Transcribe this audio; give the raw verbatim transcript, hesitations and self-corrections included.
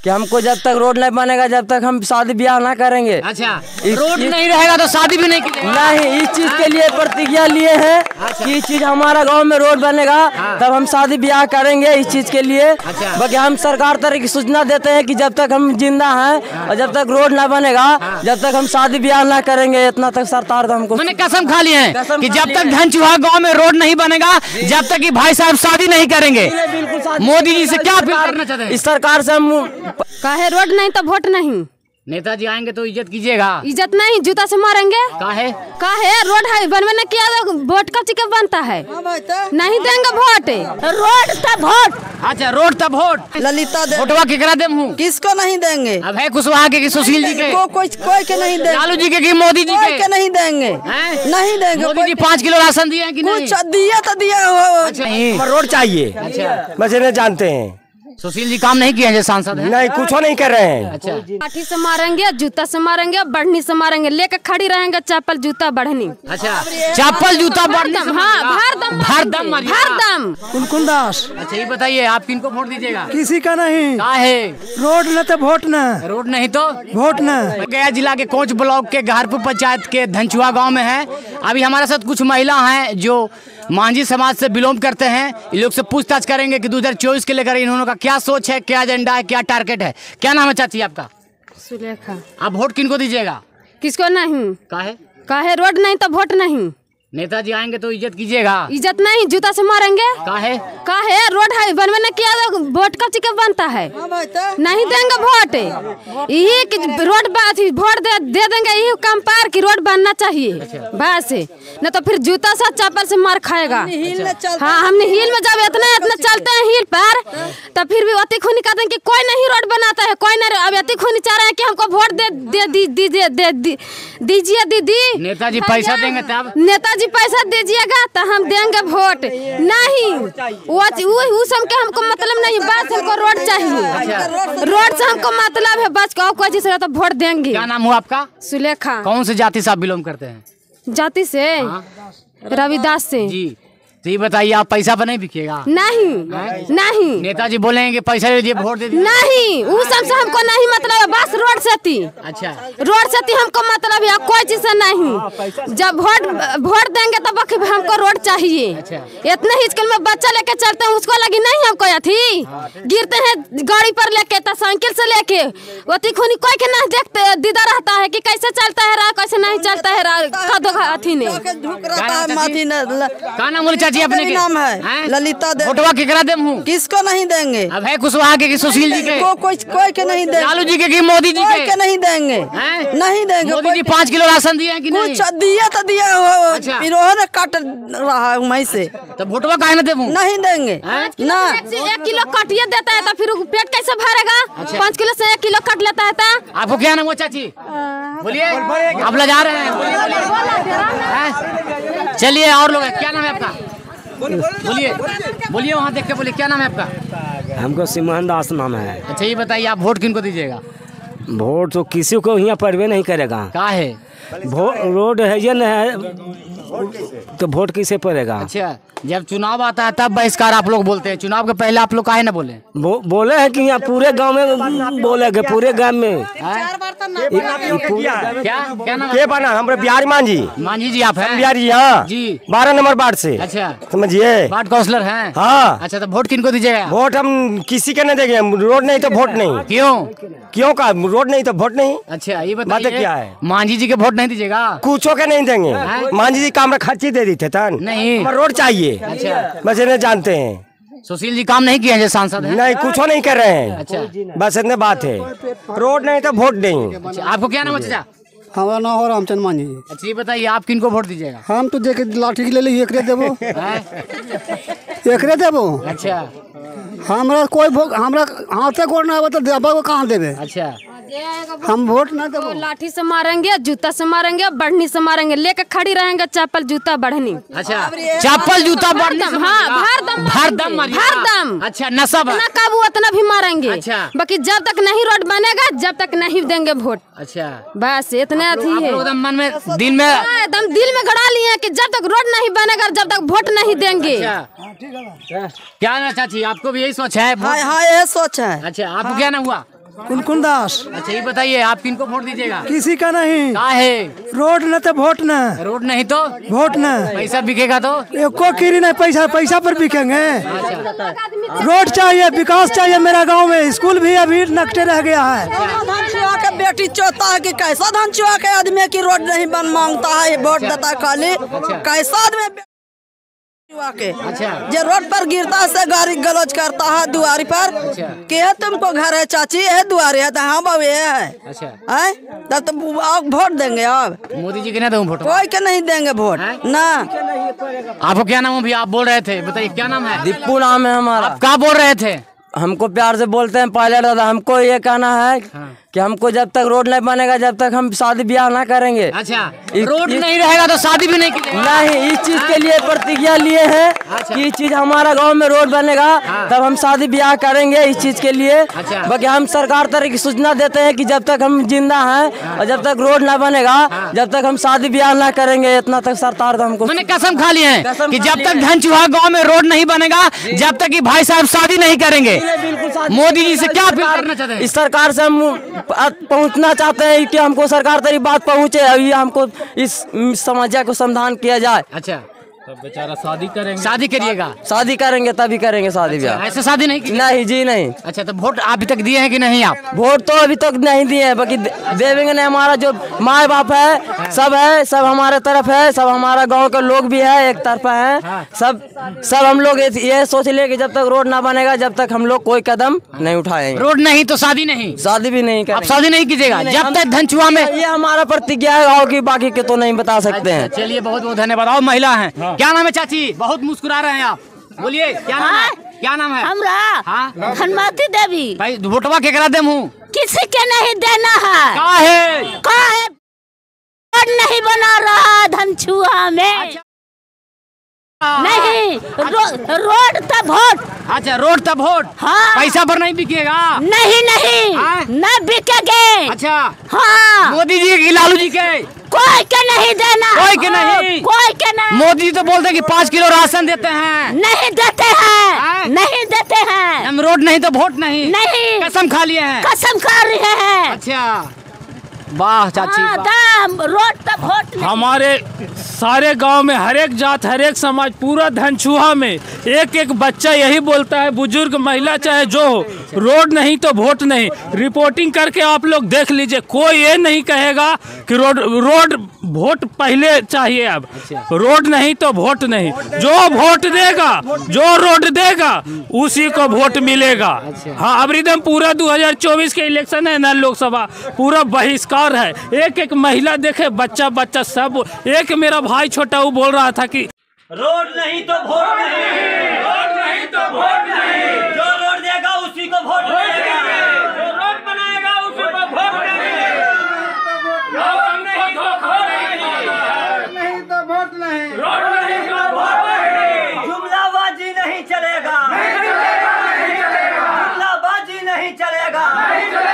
कि हमको जब तक रोड नहीं बनेगा जब तक हम शादी ब्याह ना करेंगे। अच्छा, रोड नहीं रहेगा तो शादी भी नहीं करेंगे? नहीं, इस चीज के लिए प्रतिज्ञा लिए हैं। अच्छा। कि इस चीज हमारा गांव में रोड बनेगा। हाँ। तब हम शादी ब्याह करेंगे इस चीज के लिए। अच्छा। बाकी हम सरकार तरह की सूचना देते हैं कि जब तक हम जिंदा हैं। हाँ। और जब तक रोड ना बनेगा। हाँ। जब तक हम शादी ब्याह ना करेंगे, इतना तक सरकार हमको मैंने कसम खा ली है कि जब तक धनचुहा गाँव में रोड नहीं बनेगा जब तक भाई साहब शादी नहीं करेंगे। मोदी जी से क्या अपील करना चाहते हैं? इस सरकार से हम काहे रोड नहीं तो वोट नहीं। नेताजी आएंगे तो इज्जत कीजिएगा। इज्जत नहीं, जूता से मारेंगे। काहे काहे रोड है बनवे न किया वोट का चिकन बनता है। नहीं देंगे वोट, रोड तब वोट। अच्छा, रोड तब वोट। ललिता दे वोटवा केकरा देम हूँ? किसको नहीं देंगे? अब है कुशवाहा के कि सुशील जी के? को, कोई कोई के नहीं देंगे। लालू जी के कि मोदी जी के? नहीं देंगे, नहीं देंगे। मोदी जी पाँच किलो राशन दिए हैं कि नहीं? कुछ दिया तो दिया। अच्छा, रोड चाहिए। अच्छा, बस इन्हें जानते हैं। सुशील जी काम नहीं किए हैं, सांसद हैं? नहीं, कुछ नहीं कर रहे हैं। अच्छा, लाठी से मारेंगे, जूता से मारेंगे, बढ़नी से मारेंगे, लेकर खड़ी रहेंगे चप्पल जूता बढ़नी। अच्छा, चप्पल जूता बढ़नी। हाँ, भारदम भारदम भारदम। कुनकुन दास। अच्छा, ये बताइए आप किनको वोट दीजिएगा? किसी का नहीं। काहे? रोड न तो वोट न। रोड नहीं तो वोट न। गया जिला के कोंच ब्लॉक के गहरपुर पंचायत के धनचुहा गांव में है। अभी हमारे साथ कुछ महिला हैं जो मांझी समाज से बिलोंग करते हैं। ये लोग से पूछताछ करेंगे कि दो हज़ार चौबीस के लेकर इन्होंने का क्या सोच है, क्या एजेंडा है, क्या टारगेट है। क्या नाम है चाची आपका? सुलेखा। आप वोट किनको दीजिएगा? किसको नहीं। काहे? काहे रोड नहीं तो वोट नहीं। नेताजी आएंगे तो इज्जत कीजिएगा। इज्जत नहीं, जूता से मारेंगे। काहे? काहे रोड है बनवे न किया वोट का चिकन बनता है। नहीं देंगे वोट, यही रोड बात वोट दे, दे देंगे यही काम पार की रोड बनना चाहिए। अच्छा। बस न तो फिर जूता से चप्पल से मार खाएगा। हाँ, हमने हील में जब इतना इतना चलते हैं हील पर तो फिर भी अति खूनी कहते हैं कि कोई नहीं रोड बनाता है, कोई नहीं। अब अति खूनी चाह रहे हैं कि हमको वोट दे दीजिए दीजिए दीदी। नेताजी पैसा देंगे तब? नेताजी पैसा दीजिएगा तो हम देंगे वोट। नहीं, वो सब के हमको मतलब नहीं, बस हमको रोड चाहिए। रोड से हमको मतलब है, बस कोई चीज तो वोट देंगे। क्या नाम हुआ आपका? सुलेखा। कौन से जाति से आप बिलोंग करते हैं? जाति से रविदास से जी। तो ये बताइए आप पैसा पर नहीं बिकेगा? नहीं नहीं। नेताजी बोलेंगे पैसा लीजिए वोट दे दीजिए। नहीं, वो सब से हमको नहीं मतलब है, बस रोड से थी। अच्छा, रोड से थी हमको मतलब है, कोई चीज से नहीं। जब वोट वोट देंगे तब हमको रोड चाहिए। अच्छा। इतने ही स्कूल में बच्चा लेके चलते हैं, उसको लगी नहीं हमको अथी गिरते हैं गाड़ी पर लेके तो साइकिल से लेके अति खूनी कोई के नहीं देखते दीदा रहता है कि कैसे चलता है, कैसे नहीं चलता है। अथी ने क्या नाम बोले अपने के? नाम है ललिता दे। वोटवा केकरा देम हूँ? किसको नहीं देंगे? अब है कुशवाहा के कि सुशील जी के? को, कोई कोई के नहीं देंगे। लालू जी के कि मोदी जी के? के नहीं देंगे, नहीं देंगे। मोदी जी पाँच किलो राशन दिए हैं कि नहीं? कुछ दिया तो दिया। अच्छा। फिर वो काट रहा है वहीं से। तो वोटवा काहे न देम? नहीं देंगे ना। एक किलो काटिए देता है तो फिर पेट कैसे भरेगा? पाँच किलो से एक किलो काट लेता है तो। आपको क्या नाम है चाची? बोलिए, आप लगा रहे हैं। चलिए और लोग, क्या नाम है आपका? बोलिए बोलिए, वहाँ देख के बोलिए, क्या नाम है आपका? हमको सिमहन दास नाम है। अच्छा, ये बताइए आप वोट किनको दीजिएगा? वोट तो किसी को यहाँ पड़वे नहीं करेगा। क्या है? रोड है ये न है तो वोट किसे पड़ेगा? अच्छा, जब चुनाव आता है तब बहिष्कार आप लोग बोलते हैं, चुनाव के पहले आप लोग काहे न बोले? बो, बोले हैं कि यहाँ पूरे गांव में बोलेगे, पूरे गांव में। क्या क्या नाम? के बना हमारे बिहारी मांझी। मांझी जी आप हैं? बिहारी, हाँ जी, बारह नंबर वार्ड से। अच्छा, समझिए, वार्ड काउंसलर हैं? हाँ। अच्छा, तो वोट किनको दीजिएगा? वोट हम किसी के नहीं देंगे, रोड नहीं तो वोट नहीं। क्यों? क्यों का रोड नहीं तो वोट नहीं? अच्छा, ये बताइए क्या है? मांझी जी के वोट नहीं दीजिएगा? कुछो के नहीं देंगे। मांझी जी काम खर्ची दे दी थे तन नहीं, रोड चाहिए। अच्छा, बस इन्हें जानते हैं। सुशील जी काम नहीं किए हैं, सांसद हैं? नहीं, कुछो नहीं कर रहे हैं। अच्छा, बस इतने बात है, रोड नहीं तो वोट नहीं। अच्छा, आपको क्या नाम है चाचा? हमारा नाम हो रामचंद मांझी। अच्छा, ये बताइए आप किनको वोट दीजिएगा? हम तो देखे लाठी ले ली एकरे देबो। एकरे देबो। अच्छा, हमरा कोई हमरा हाथ से गोड़ ना हो तो देबो कहाँ देबे? अच्छा, हम वोट ना देबो। लाठी से मारेंगे, जूता से मारेंगे, बढ़नी से मारेंगे, लेकर खड़ी रहेंगे चप्पल जूता बढ़नी। अच्छा, चप्पल जूता बढ़नी। हाँ, भारदम भारदम भारदम। अच्छा, नशा ना काबू उतना भी मारेंगे। अच्छा, बाकी जब तक नहीं रोड बनेगा जब तक नहीं देंगे वोट। अच्छा, बस इतने अथी है। एकदम मन में दिल में एकदम दिल में गड़ा लिए कि जब तक रोड नहीं बनेगा जब तक वोट नहीं देंगे। अच्छा, क्या ना चाची, आपको भी यही सोच है? हाँ हाँ, यही सोच है। अच्छा, आपको क्या ना हुआ? कुनकुन दास। अच्छा ये बताइए आप किनको वोट दीजिएगा? किसी का नहीं। का है? रोड न तो वोट न। रोड नहीं तो वोट न। पैसा बिकेगा तो? एको कीरी नहीं, पैसा पैसा पर बिकेंगे। रोड चाहिए, विकास चाहिए मेरा गांव में। स्कूल भी अभी नकटे रह गया है। धान चुहा के बेटी चोता है कि कैसा धान चुहा के आदमी की रोड नहीं बन मांगता है, वोट देता है खाली। कैसा आदमी के अच्छा जो रोड पर गिरता से गाड़ी गलौज करता है दुआरी पर। के है तुमको घर है चाची है दुआरी है तो हाँ बाबू ये है। अच्छा है तब तो आप वोट देंगे? अब मोदी जी के ना दूं वोट? कोई के नहीं देंगे वोट ना। आपको क्या नाम है भैया? आप बोल रहे थे, बताइए क्या नाम है? दीपू नाम है हमारा। आप क्या बोल रहे थे? हमको प्यार से बोलते हैं पायलट दादा। हमको ये कहना है कि हमको जब तक रोड नहीं बनेगा जब तक हम शादी ब्याह ना करेंगे। अच्छा रोड नहीं रहेगा तो शादी भी नहीं की? नहीं, इस चीज के लिए प्रतिज्ञा लिए हैं अच्छा। कि इस चीज हमारा गांव में रोड बनेगा तब हम शादी ब्याह करेंगे। इस चीज के लिए अच्छा। बाकी हम सरकार तरह की सूचना देते हैं कि जब तक हम जिंदा हैं और जब तक रोड ना बनेगा जब तक हम शादी ब्याह ना करेंगे। इतना तक सरकार तो हमको मैंने कसम खा ली है कसम कि खा जब ली तक है। धनचुहा गांव में रोड नहीं बनेगा जब तक कि भाई साहब शादी नहीं करेंगे। बिल्कुल शादी मोदी जी से क्या अपील करना चाहते हैं? इस सरकार से हम पहुंचना चाहते हैं कि हमको सरकार तक बात पहुंचे और ये हमको इस समस्या को समाधान किया जाए। अच्छा तो बेचारा शादी करेंगे। शादी करिएगा? शादी करेंगे तभी करेंगे शादी ब्याह। ऐसे शादी नहीं की? नहीं जी नहीं। अच्छा तो वोट अभी तक दिए हैं कि नहीं आप? वोट तो अभी तक नहीं दिए हैं, बाकी देवेंगे नहीं। हमारा जो माँ बाप है सब है, सब हमारे तरफ है, सब हमारा गांव के लोग भी है एक तरफा है। सब सब हम लोग ये सोच ले कि जब तक रोड ना बनेगा जब तक हम लोग कोई कदम नहीं उठाएंगे। रोड नहीं तो शादी नहीं? शादी भी नहीं आप करेंगे। शादी नहीं कीजिएगा जब तक धनचुहा में? ये हमारा प्रतिज्ञा है गाँव की, बाकी के तो नहीं बता सकते हैं। चलिए बहुत बहुत धन्यवाद। और महिला है, क्या नाम है चाची? बहुत मुस्कुरा रहे हैं आप, बोलिए क्या नाम है? क्या नाम है? हमरा हाँ धनमती देवी। भाई वोटवा केकरा देम हूँ? किसी के नहीं देना है। का है? का है? रोड नहीं बना रहा धनचुहा में। नहीं रो, रोड तब वोट। अच्छा रोड तब वोट। हाँ। पैसा पर नहीं बिकेगा? नहीं नहीं हाँ? न बिकेगे। अच्छा हाँ मोदी जी की लालू जी के कोई के नहीं देना। कोई के नहीं? कोई के नहीं। मोदी जी तो बोलते हैं कि पाँच किलो राशन देते हैं। नहीं देते हैं। हाँ? नहीं देते हैं। हम रोड नहीं तो वोट नहीं? नहीं कसम खा लिए हैं? कसम खा रहे हैं। अच्छा वाह चाची हाँ, वाह। दाम रोड तब वोट नहीं। हमारे सारे गांव में हर एक जात हर एक समाज पूरा धनचुहा में एक एक बच्चा यही बोलता है, बुजुर्ग महिला चाहे जो हो, रोड नहीं तो वोट नहीं। रिपोर्टिंग करके आप लोग देख लीजिए, कोई ये नहीं कहेगा कि रोड रोड वोट पहले चाहिए। अब रोड नहीं तो वोट नहीं। जो वोट देगा जो रोड देगा उसी को वोट मिलेगा। हाँ अब एकदम पूरा दो हज़ार चौबीस के इलेक्शन है ना, लोकसभा पूरा बहिष्कार है। एक एक महिला देखे, बच्चा बच्चा सब। एक मेरा भाई छोटा वो बोल रहा था कि रोड नहीं तो वोट नहीं, रोड नहीं तो वोट नहीं। जो रोड देगा उसी को वोट मिलेगा, जो रोड बनाएगा उसी को वोट मिलेगा। रोड नहीं तो वोट नहीं, नहीं तो वोट नहीं। रोड नहीं तो वोट नहीं। जुमलाबाजी नहीं चलेगा, जुमलाबाजी नहीं चलेगा।